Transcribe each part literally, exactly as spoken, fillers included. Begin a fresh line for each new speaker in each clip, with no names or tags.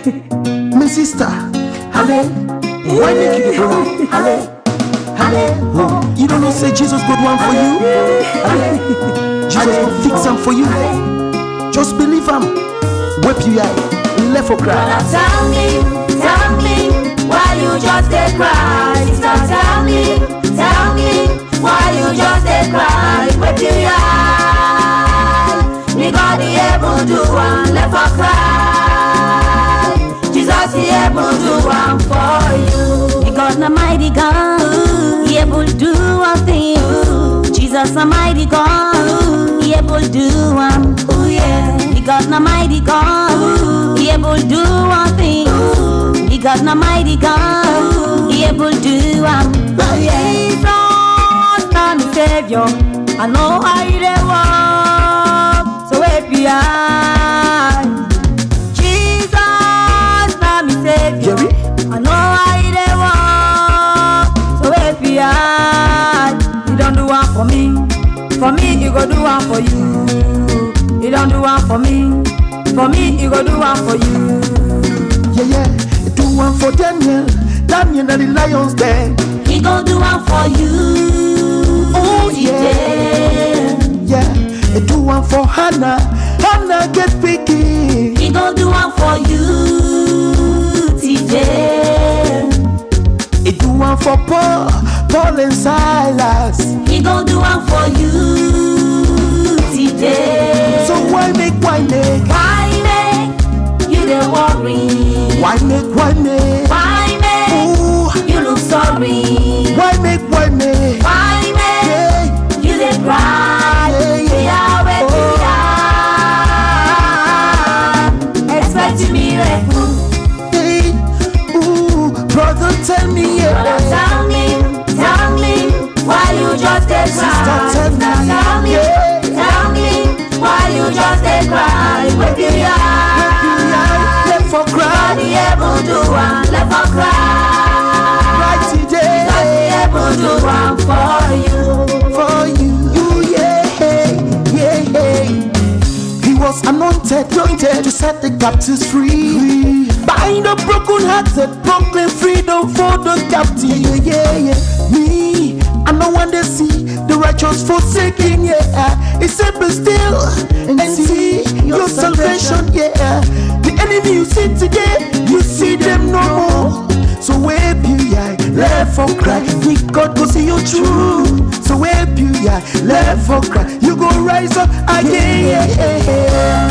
My sister, halle, why make you go? Halle, halle, oh. You don't know say Jesus got one for you? Halle, Jesus will fix them for you. Just believe him. Whip you eye, left for cry.
Now tell me, tell me, why you just dey cry? Sister, tell me, tell me, why you just dey cry? Whip you eye, me God he able do one, left for cry. Jesus he able do one for you. Me God na mighty God, he able do one thing. Jesus a mighty God, he able do one. Oh yeah. God na mighty God, he able do one thing. He God na mighty God, he able do one. Oh yeah. Jesus na me savior, I know how you dey walk, so happy I. Jesus na me savior, I know how you dey walk, so happy I. He don't do one for me, for me he go do one for you. He don't do one for me, for me he go do one for you.
Yeah, yeah, do one for Daniel, Daniel and the lions den.
He gon' do one for you.
Oh yeah, yeah, do one for Hannah, Hannah get picky.
He gon' do one for you, T J.
He do one for Paul, Paul and Silas.
He gon' do one for you, T J.
So why make, why make,
why make you dey worry?
Why make, why make,
why make
ooh,
you look sorry?
Why make, why make,
why make
yeah,
you dey cry?
yeah, yeah,
oh. Expect miracle.
Hey, ooh, brother, tell me, yeah.
Brother, tell me, tell me, why you just dey cry?
Sister, tell me,
tell me,
yeah.
tell me, why you just dey cry? With your eye,
left for cry.
God he able do one, left for cry.
Right today,
God he able do one for you,
for you, you, yeah, yeah, yeah. He was anointed, anointed to set the captives free. Bind the broken hearted, proclaim freedom for the captive. Yeah, yeah, yeah. Me, I know when they see the righteous forsaken, yeah. It's simple still and, and see your salvation, yeah. The enemy you see today, you see them no more. So wave you, yeah, left for cry. We God go see you through. So wave you, yeah, left for cry. You go rise up again, yeah, yeah, yeah.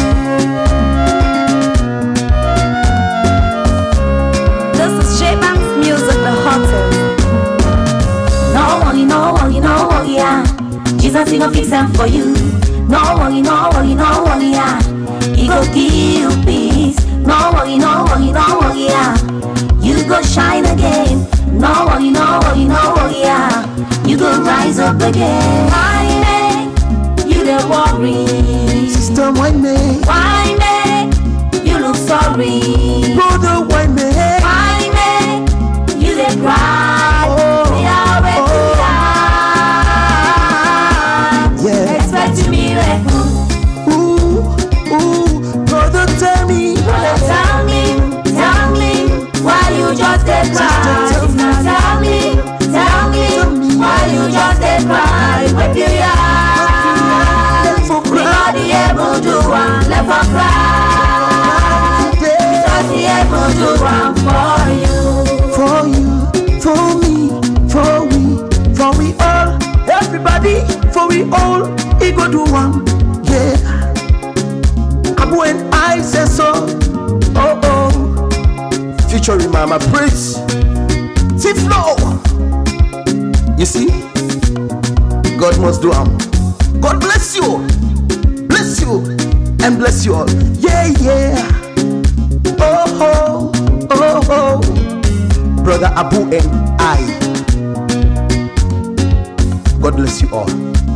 This is J-Bank's music, the hottest. No worry, no worry, no worry, yeah. Jesus he gon' fix them for you. No worry, no worry, no worry, yeah. He gon' give you peace. No worry, no worry, no worry, yeah. You go shine again. No worry, no worry, no worry, yeah. You go rise up again. Why make you dey worry?
Sister, why make?
Why make you look sorry?
Brother, why make?
Why make you dey cry?
Oh,
Yahweh,
oh. Yeah.
expect miracle.
Ooh, ooh, brother, tell me.
Brother, tell me, tell me, why you just dey cry?
Sister, tell me.
Tell me, tell me,
Tell me.
why you just dey cry? With your eye,
Left for
we
cry.
God he able do one, left for cry. Jesus he able do one for you.
For you, for me, for we, for we all, everybody, for we all, he go do one, yeah. Abu and I say so, oh oh. Featuring Mama Praise, T-Flow. You see, God must do am. God bless you, bless you, and bless you all. Yeah, yeah. Oh oh, oh oh. Brother Abu and I. God bless you all.